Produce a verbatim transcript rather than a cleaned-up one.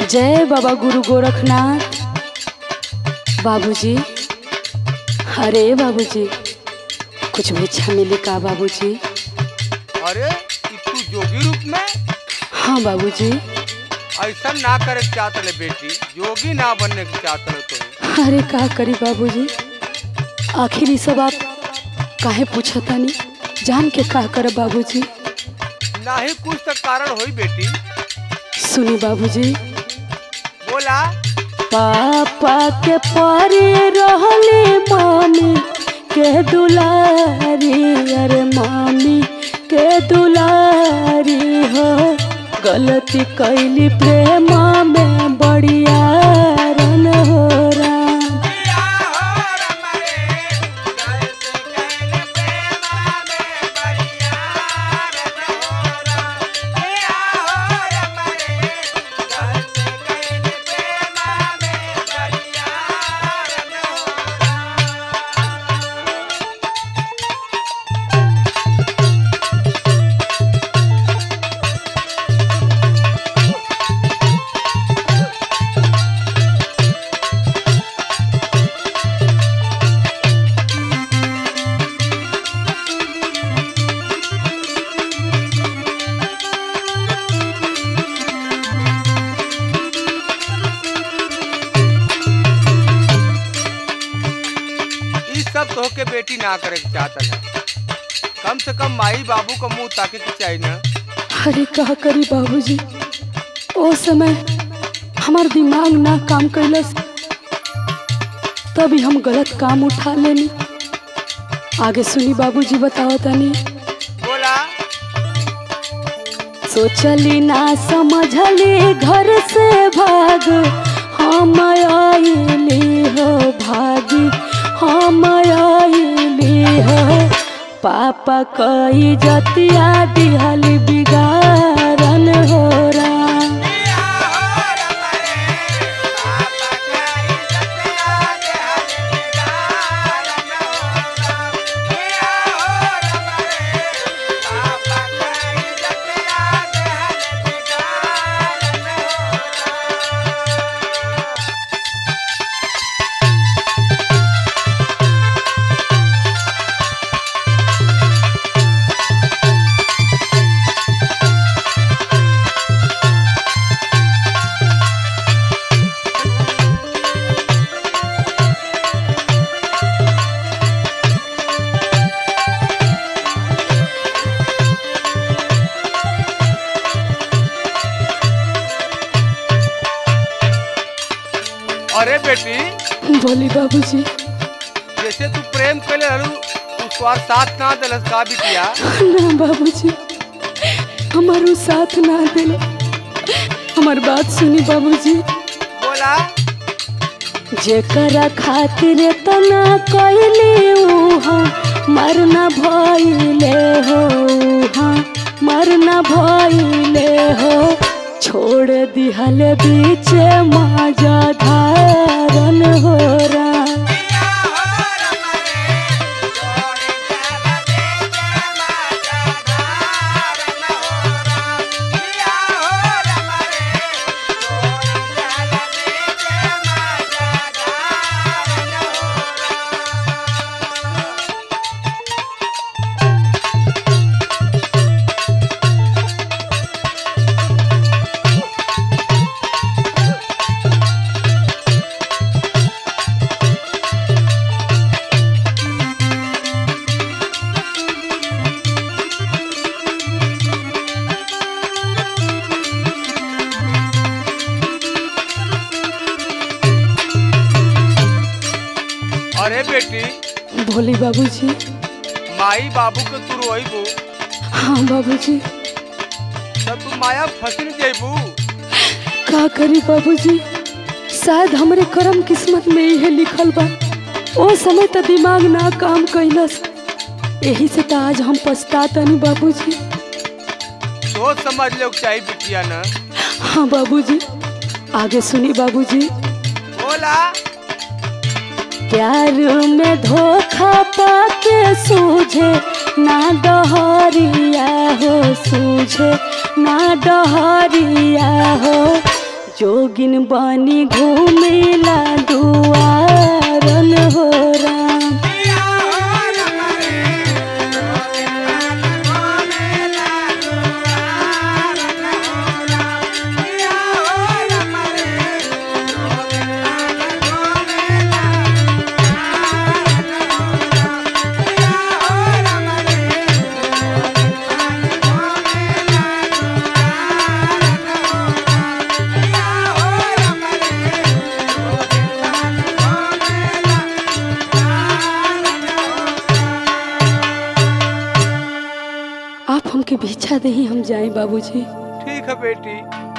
जय बाबा गुरु गोरखनाथ। बाबूजी, अरे बाबूजी, कुछ भिक्षा मिली का बाबूजी? अरे तू जोगी रूप में? हाँ बाबूजी। ऐसा ना करे चाहत ले बेटी, जोगी ना बनने की चाहत ले तो। अरे का करी बाबूजी, आखिर सब आप काहे पूछता नहीं, जान के का कर बाबूजी? नहीं कुछ तो कारण होई बेटी। सुनी बाबूजी, बोला। पापा के पारे रहले मामी के दुलारी, अरे मामी के दुलारी हो, गलती कैली प्रेम में बढ़िया रन हो राम। तो के बेटी ना करे चाहता है, कम से कम माई बाबू का मुंह ताके के चाहिए ना। अरे का करी बाबूजी, ओ समय हमार दिमाग ना काम कैलस, तभी हम गलत काम उठा लेनी। आगे सुनी बाबूजी, बताओ तनी। बोला। सोचली ना समझली घर से भाग, हम आइली हो भागी, हम आइली हो, पापा कई जतिया दिहल बिगाड़न हो राम। अरे बेटी, बोली बाबूजी। जैसे तू प्रेम कैले रहलू, तू तोहार साथ ना दिलस का बिटिया? ना बाबूजी, हमारो साथ ना दिल। हमार बात सुनी बाबूजी। बोला। जेकरा खातिर तना कैली उहा मरना भइले हो, उहा मरना भइले हो, छोड़ दिहल बीच माजा धारन हो राम। अरे बेटी। बोली बाबूजी। माई बाबू के तू रोइबू? हाँ बाबूजी। तब तू माया फसिल जेबू। का करी बाबूजी, शायद हमरे कर्म किस्मत में यही लिखल बा। ओ समय तो दिमाग ना काम कैलस, यही से तो आज हम पछतातनी बाबूजी। सोच समझ ले चाहिए बिटिया ना। हाँ बाबूजी, आगे सुनी बाबूजी। बोला। प्यार में धोखा पाके सूझे ना डहरिया हो, सूझे ना डहरिया हो, जोगिन बानी घूमेला दुआरन हो राम। आप हमके भिक्षा दही हम जाए बाबूजी। ठीक है बेटी।